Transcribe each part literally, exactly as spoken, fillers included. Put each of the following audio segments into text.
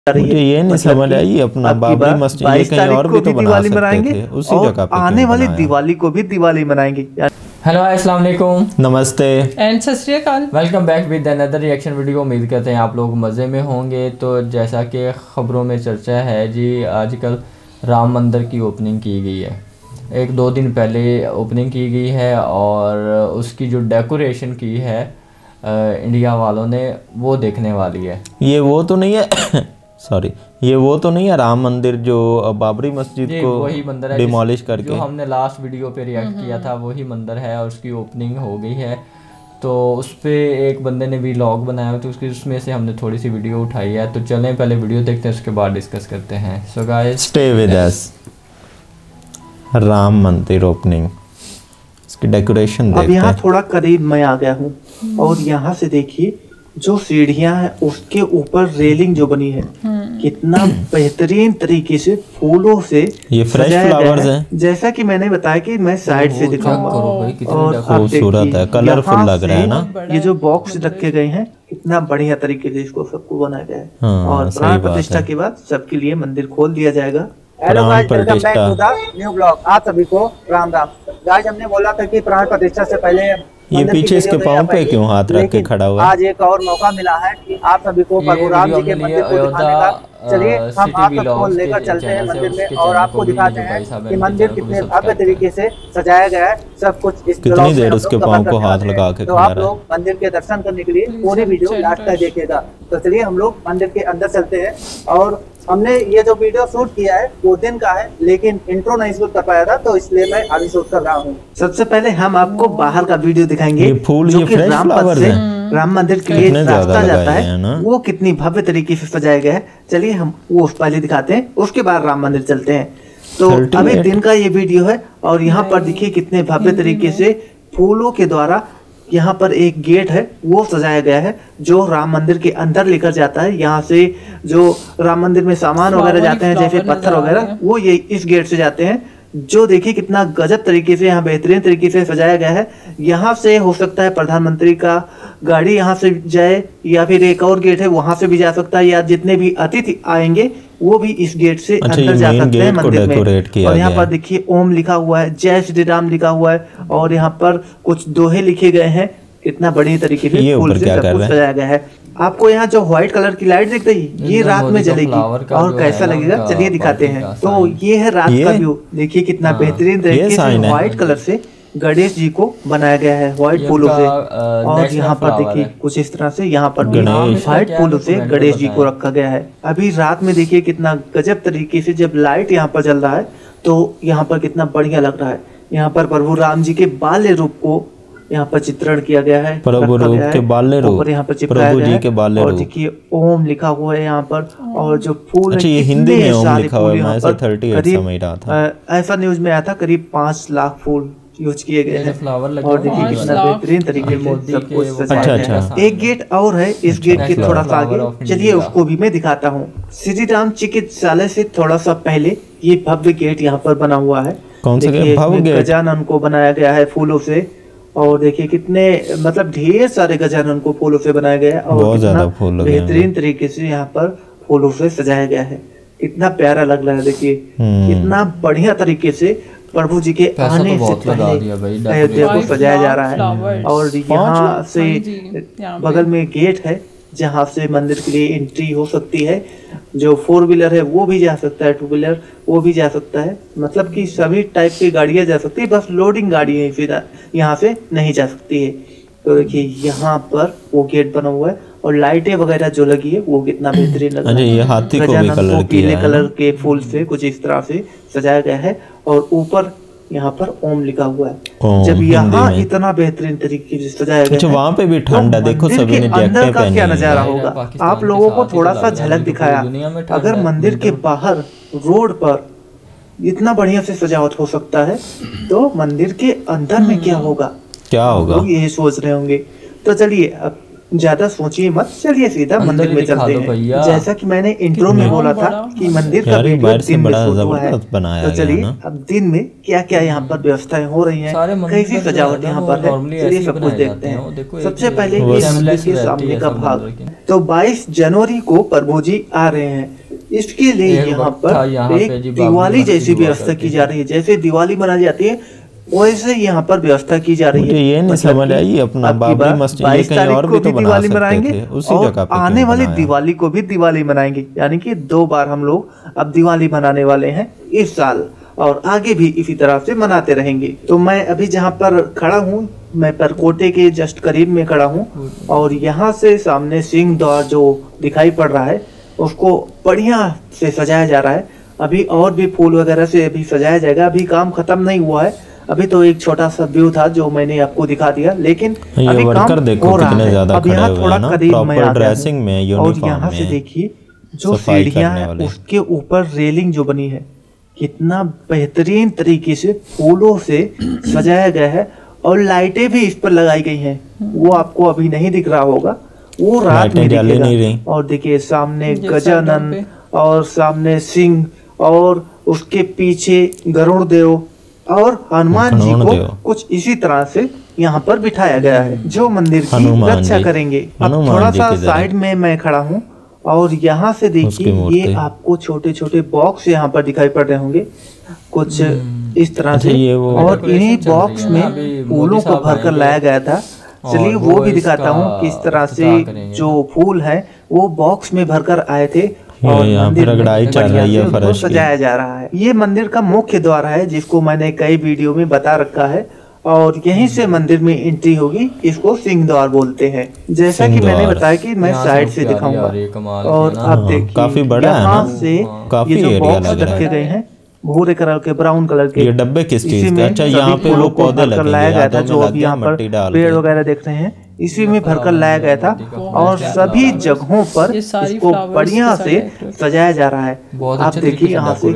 मुझे ये नहीं समझ आई अपना बाबरी मस्जिद ये कहीं और भी तो बना सकते थे, उसी जगह पे आने वाली दिवाली को भी दिवाली मनाएंगे। हेलो अस्सलाम वालेकुम, नमस्ते एंड सत श्री अकाल, welcome back with another reaction video. उम्मीद करते हैं आप लोग मज़े में होंगे। तो जैसा कि ख़बरों में चर्चा है जी, आजकल राम मंदिर की ओपनिंग की गई है। एक दो दिन पहले ओपनिंग की गई है और उसकी जो डेकोरेशन की है आ, इंडिया वालों ने, वो देखने वाली है। ये वो तो नहीं है सॉरी ये वो तो नहीं है राम मंदिर जो बाबरी मस्जिद को वही मंदिर है डिमोलिश करके, जो हमने लास्ट वीडियो पे रिएक्ट किया था, वही मंदिर है और उसकी ओपनिंग हो गई है। तो उस पर एक बंदे ने भी व्लॉग बनाया, तो उसकी उसमें से हमने थोड़ी सी वीडियो उठाई है। तो चलें पहले वीडियो देखते हैं, उसके बाद डिस्कस करते हैं। So guys stay with us. Ram Mandir opening, इसकी डेकोरेशन देखते हैं। अब यहाँ थोड़ा करीब मैं आ गया हूँ और यहाँ से देखिए जो सीढ़ियाँ हैं उसके ऊपर रेलिंग जो बनी है, कितना बेहतरीन तरीके से फूलों से ये फ्रेश फ्लावर्स हैं। जैसा कि मैंने बताया कि मैं साइड से दिखाऊंगा और खूबसूरत है, कलरफुल लग रहा है ना। ये जो बॉक्स रखे गए हैं कितना बढ़िया तरीके से इसको सबको बनाया गया है। हाँ, और प्राण प्रतिष्ठा के बाद सबके लिए मंदिर खोल दिया जाएगा। Hello guys, welcome back to the new blog. आप सभी को राम राम। गाइस हमने बोला था कि प्राण प्रतिष्ठा से पहले ये पीछे इसके पाँव पे क्यों हाथ रख के खड़ा हुआ है? आज एक और मौका मिला है कि आप सभी को प्रभु राम जी के मंदिर को दिखाने का। चलिए हम आप सबको लेकर चलते हैं मंदिर में और आपको दिखाते हैं कि मंदिर कितने भव्य तरीके से सजाया गया है। सब कुछ इस कितनी देर उसके पाँव को हाथ लगा के तो आप लोग मंदिर के दर्शन करने के लिए पूरी वीडियो लास्ट तक देखिएगा। तो चलिए हम लोग मंदिर के अंदर चलते हैं। और हमने ये जो वीडियो शूट किया है वो दिन का है, लेकिन इंट्रो नहीं शूट कर पाया था, तो इसलिए मैं अभी शूट कर रहा हूँ। सबसे पहले हम आपको बाहर का वीडियो दिखाएंगे। ये फूल, जो ये कि फ्रेश राम फ्लावर्स से हैं। राम मंदिर के लिए रास्ता जाता है, वो कितनी भव्य तरीके से सजाया गया है। चलिए हम वो पहले दिखाते हैं, उसके बाद राम मंदिर चलते हैं। तो अभी दिन का ये वीडियो है और यहाँ पर देखिए कितने भव्य तरीके से फूलों के द्वारा यहाँ पर एक गेट है वो सजाया गया है, जो राम मंदिर के अंदर लेकर जाता है। यहाँ से जो राम मंदिर में सामान वगैरह जाते हैं, जैसे पत्थर वगैरह, वो ये इस गेट से जाते हैं। जो देखिए कितना गजब तरीके से यहाँ बेहतरीन तरीके से सजाया गया है। यहाँ से हो सकता है प्रधानमंत्री का गाड़ी यहाँ से जाए, या फिर एक और गेट है वहां से भी जा सकता है, या जितने भी अतिथि आएंगे वो भी इस गेट से अच्छा, अंदर जा सकते हैं मंदिर में। और यहाँ पर है। देखिए ओम लिखा हुआ है, जय श्री राम लिखा हुआ है, और यहाँ पर कुछ दोहे लिखे गए हैं। कितना बढ़िया तरीके से फूल से सब कुछ सजाया गया है। आपको यहाँ जो व्हाइट कलर की लाइट दिख रही है, ये रात में जलेगी और कैसा लगेगा चलिए दिखाते हैं। तो ये है रात का व्यू। देखिए कितना बेहतरीन तरीके से व्हाइट कलर से गणेश जी को बनाया गया है, व्हाइट फूलों से। और यहाँ पर देखिए कुछ इस तरह से यहाँ पर व्हाइट फूलों से गणेश जी को रखा गया है। अभी रात में देखिए कितना गजब तरीके से जब लाइट यहाँ पर जल रहा है तो यहाँ पर कितना बढ़िया लग रहा है। यहाँ पर प्रभु राम जी के बाल्य रूप को यहाँ पर चित्रण किया गया है, प्रभु रूप के बाल्य रूप, यहाँ पर चिपकाया गया है। और देखिए ओम लिखा हुआ है यहाँ पर, और जो फूल अच्छा, ये हिंदी में ओम लिखा हुआ है। मैं ऐसा अड़तीस समझ रहा था। ऐसा न्यूज में आया था, करीब पाँच लाख फूल यूज किए गए हैं। और देखिए कितना बेहतरीन तरीके से सब कुछ सजाया गया है। एक गेट और है इस गेट के थोड़ा सा आगे, चलिए उसको भी मैं दिखाता हूँ। श्री राम चिकित्सालय से थोड़ा सा पहले ये भव्य गेट यहाँ पर बना हुआ है। कौन सा गेट? गजानन को बनाया गया है फूलों से। और देखिए कितने मतलब ढेर सारे गजानन को फूलों से बनाया गया है और कितना बेहतरीन तरीके से यहाँ पर फूलों से सजाया गया है। कितना प्यारा लग रहा है। देखिए कितना बढ़िया तरीके से प्रभु जी के आने से पहले अयोध्या को सजाया जा रहा है। और यहाँ से बगल में गेट है जहाँ से मंदिर के लिए एंट्री हो सकती है। जो फोर व्हीलर है वो भी जा सकता है, टू व्हीलर वो भी जा सकता है, मतलब कि सभी टाइप की गाड़ियाँ जा सकती है, बस लोडिंग गाड़ी फिर यहाँ से नहीं जा सकती है। तो देखिए यहाँ पर वो गेट बना हुआ है और लाइटें वगैरह जो लगी है वो कितना बेहतरीन लग रहा है। ये हाथी को भी कलर पीले कलर के फूल से कुछ इस तरह से सजाया गया है। और ऊपर यहाँ पर ओम लिखा हुआ है। जब यहाँ इतना बेहतरीन तरीके से सजाया गया है, वहाँ पे भी ठंडा तो देखो, सभी ने अंदर का क्या नजारा होगा आप लोगों को थोड़ा सा झलक दिखाया। अगर मंदिर के बाहर रोड पर इतना बढ़िया से सजावट हो सकता है, तो मंदिर के अंदर में क्या होगा क्या होगा लोग यही सोच रहे होंगे। तो चलिए अब ज्यादा सोचिए मत, चलिए सीधा मंदिर में चलते हैं। जैसा कि मैंने इंट्रो में बोला था कि मंदिर का वीडियो दिन में शूट हुआ है, तो चलिए अब दिन में क्या क्या यहाँ पर व्यवस्थाएं हो रही हैं, कैसी सजावट यहाँ पर है, चलिए सब कुछ देखते हैं। सबसे पहले ये मंदिर के सामने का भाग, तो बाईस जनवरी को प्रभु जी आ रहे हैं, इसके लिए यहाँ पर एक दिवाली जैसी व्यवस्था की जा रही है। जैसे दिवाली मनाई जाती है वैसे यहाँ पर व्यवस्था की जा रही है। ये नहीं समझ आई अपना बाबरी मस्जिद बाईस तारीख को भी दिवाली मनाएंगे और आने वाली दिवाली को भी दिवाली मनाएंगे, यानी कि दो बार हम लोग अब दिवाली मनाने वाले हैं इस साल, और आगे भी इसी तरह से मनाते रहेंगे। तो मैं अभी जहाँ पर खड़ा हूँ, मैं परकोटे के जस्ट करीब में खड़ा हूँ, और यहाँ से सामने सिंह द्वार जो दिखाई पड़ रहा है उसको बढ़िया से सजाया जा रहा है। अभी और भी फूल वगैरह से अभी सजाया जाएगा, अभी काम खत्म नहीं हुआ है। अभी तो एक छोटा सा व्यू था जो मैंने आपको दिखा दिया, लेकिन अभी काम हो रहा है। अब यहाँ थोड़ा करीब मैं आ गया हूं, और यहाँ से देखिए जो सीढ़ियाँ हैं उसके ऊपर रेलिंग जो बनी है, कितना बेहतरीन तरीके से फूलों से सजाया गया है, और लाइटें भी इस पर लगाई गई हैं। वो आपको अभी नहीं दिख रहा होगा, वो रात में दिखेगा। और देखिए सामने गजानन और सामने सिंह, और उसके पीछे गरुड़ देव और हनुमान जी को कुछ इसी तरह से यहाँ पर बिठाया गया है, जो मंदिर की रक्षा करेंगे। अब थोड़ा सा साइड में मैं खड़ा हूँ, और यहाँ से देखिए ये आपको छोटे छोटे बॉक्स यहाँ पर दिखाई पड़ रहे होंगे कुछ इस तरह से, और इन्हीं बॉक्स में फूलों को भरकर लाया गया था। चलिए वो भी दिखाता हूँ किस तरह से जो फूल है वो बॉक्स में भरकर आए थे, और मंदिर चल रही है, फर्श सजाया जा रहा है। ये मंदिर का मुख्य द्वार है, जिसको मैंने कई वीडियो में बता रखा है, और यहीं से मंदिर में एंट्री होगी। इसको सिंह द्वार बोलते हैं। जैसा कि मैंने बताया कि मैं साइड से दिखाऊंगा, और आप देखिए काफी बड़ा है ना, से ये जो बॉक्स रखे गए हैं भूरे कलर के, ब्राउन कलर के, ये डब्बे किस चीज के? अच्छा यहाँ पे वो पौधे लगे लाया गया था, जो अभी यहाँ पर पेड़ वगैरह देख रहे हैं, इसी में भरकर लाया गया था, और सभी जगहों पर इसको बढ़िया से सजाया जा रहा है। आप देखिए यहाँ से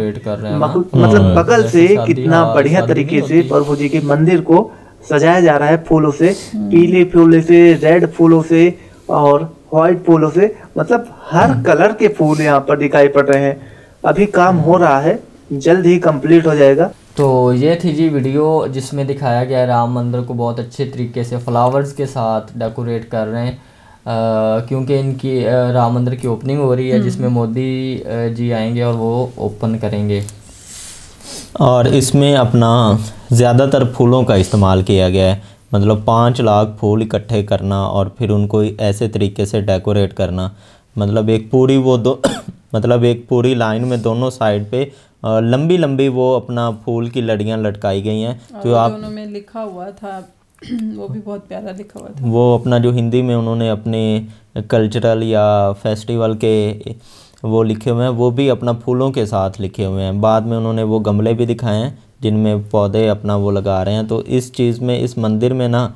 मतलब बगल से कितना बढ़िया तरीके से प्रभु जी के मंदिर को सजाया जा रहा है, फूलों से, पीले फूलों से, रेड फूलों से और व्हाइट फूलों से, मतलब हर कलर के फूल यहाँ पर दिखाई पड़ रहे हैं। अभी काम हो रहा है, जल्द ही कंप्लीट हो जाएगा। तो ये थी जी वीडियो जिसमें दिखाया गया राम मंदिर को बहुत अच्छे तरीके से फ्लावर्स के साथ डेकोरेट कर रहे हैं, क्योंकि इनकी आ, राम मंदिर की ओपनिंग हो रही है, जिसमें मोदी जी आएंगे और वो ओपन करेंगे। और इसमें अपना ज़्यादातर फूलों का इस्तेमाल किया गया है, मतलब पाँच लाख फूल इकट्ठे करना और फिर उनको ऐसे तरीके से डेकोरेट करना, मतलब एक पूरी वो दो मतलब एक पूरी लाइन में दोनों साइड पे लंबी लंबी वो अपना फूल की लड़ियां लटकाई गई हैं। तो आप दोनों में लिखा हुआ था वो भी बहुत प्यारा लिखा हुआ था। वो अपना जो हिंदी में उन्होंने अपने कल्चरल या फेस्टिवल के वो लिखे हुए हैं, वो भी अपना फूलों के साथ लिखे हुए हैं। बाद में उन्होंने वो गमले भी दिखाए हैं जिनमें पौधे अपना वो लगा रहे हैं। तो इस चीज़ में, इस मंदिर में ना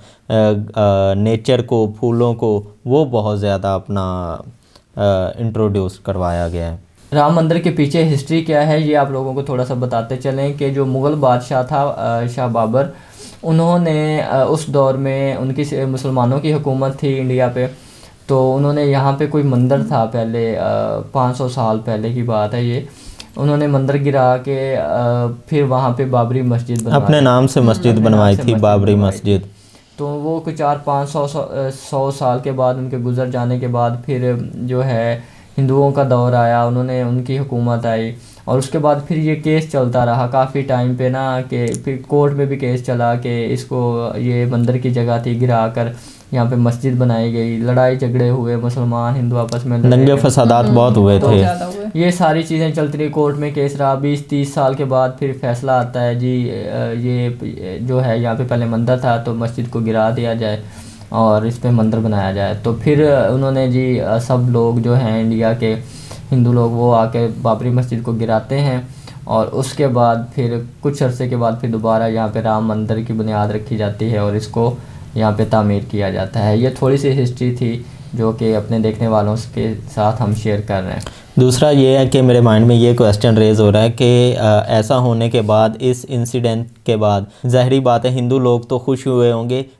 नेचर को, फूलों को वो बहुत ज़्यादा अपना इंट्रोड्यूस करवाया गया है। राम मंदिर के पीछे हिस्ट्री क्या है ये आप लोगों को थोड़ा सा बताते चलें कि जो मुग़ल बादशाह था शाह बाबर, उन्होंने उस दौर में उनकी मुसलमानों की हुकूमत थी इंडिया पे, तो उन्होंने यहाँ पे कोई मंदिर था पहले, पाँच सौ साल पहले की बात है ये, उन्होंने मंदिर गिरा के फिर वहाँ पे बाबरी मस्जिद अपने नाम से मस्जिद बनवाई थी, बाबरी मस्जिद। तो वो कुछ चार पाँच सौ सौ साल के बाद उनके गुजर जाने के बाद फिर जो है हिंदुओं का दौर आया, उन्होंने उनकी हुकूमत आई, और उसके बाद फिर ये केस चलता रहा काफ़ी टाइम पे ना, कि फिर कोर्ट में भी केस चला कि इसको, ये मंदिर की जगह थी, गिरा कर यहाँ पे मस्जिद बनाई गई, लड़ाई झगड़े हुए, मुसलमान हिंदू आपस में दंगे फसादात बहुत हुए थे। ये सारी चीज़ें चलती रही, कोर्ट में केस रहा, बीस तीस साल के बाद फिर फैसला आता है जी ये जो है यहाँ पे पहले मंदिर था तो मस्जिद को गिरा दिया जाए और इस पे मंदिर बनाया जाए। तो फिर उन्होंने जी सब लोग जो हैं इंडिया के हिंदू लोग वो आके बाबरी मस्जिद को गिराते हैं, और उसके बाद फिर कुछ अरसे के बाद फिर दोबारा यहाँ पे राम मंदिर की बुनियाद रखी जाती है और इसको यहाँ पे तामीर किया जाता है। ये थोड़ी सी हिस्ट्री थी जो कि अपने देखने वालों के साथ हम शेयर कर रहे हैं। दूसरा ये है कि मेरे माइंड में ये क्वेश्चन रेज़ हो रहा है कि ऐसा होने के बाद, इस इंसिडेंट के बाद, ज़ाहिरी बात है हिंदू लोग तो खुश हुए होंगे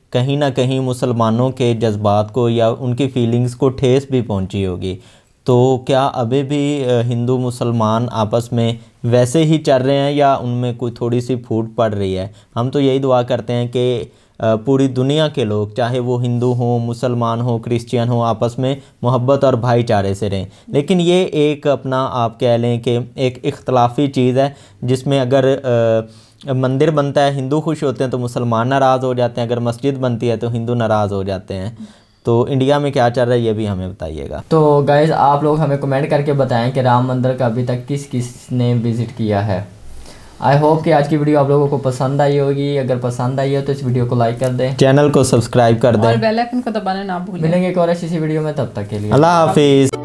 कहीं ना कहीं मुसलमानों के जज्बात को या उनकी फीलिंग्स को ठेस भी पहुंची होगी। तो क्या अभी भी हिंदू मुसलमान आपस में वैसे ही चल रहे हैं या उनमें कोई थोड़ी सी फूट पड़ रही है? हम तो यही दुआ करते हैं कि पूरी दुनिया के लोग, चाहे वो हिंदू हों, मुसलमान हो, क्रिश्चियन हो, आपस में मोहब्बत और भाईचारे से रहें। लेकिन ये एक अपना आप कह लें कि एक इख्तलाफी चीज़ है, जिसमें अगर आ, मंदिर बनता है हिंदू खुश होते हैं तो मुसलमान नाराज़ हो जाते हैं, अगर मस्जिद बनती है तो हिंदू नाराज़ हो जाते हैं। तो इंडिया में क्या चल रहा है ये भी हमें बताइएगा। तो गाइज़ आप लोग हमें कमेंट करके बताएं कि राम मंदिर का अभी तक किस किस ने विज़िट किया है। आई होप कि आज की वीडियो आप लोगों को पसंद आई होगी। अगर पसंद आई हो तो इस वीडियो को लाइक कर दें, चैनल को सब्सक्राइब कर दें और बेल आइकन को दबाना ना भूलें। मिलेंगे एक और ऐसी वीडियो में, तब तक के लिए अल्लाह हाफिज़।